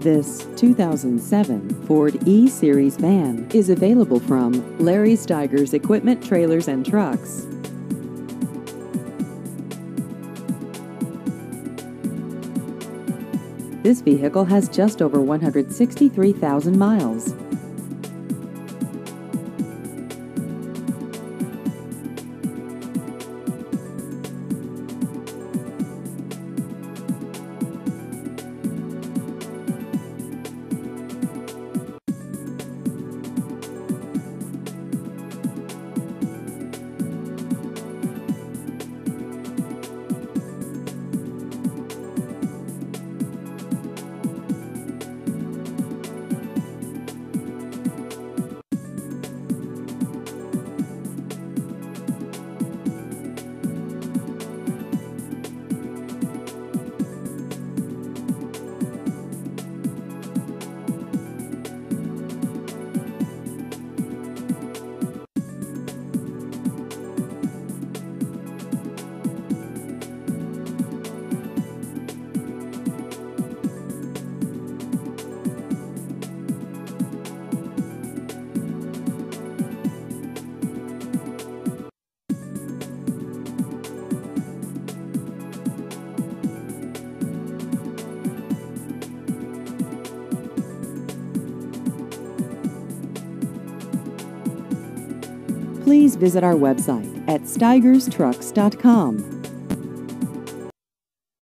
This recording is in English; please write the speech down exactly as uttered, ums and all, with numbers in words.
This two thousand seven Ford E-Series van is available from Larry Stigers Equipment Trailers and Trucks. This vehicle has just over one hundred sixty-three thousand miles. Please visit our website at stigers trucks dot com.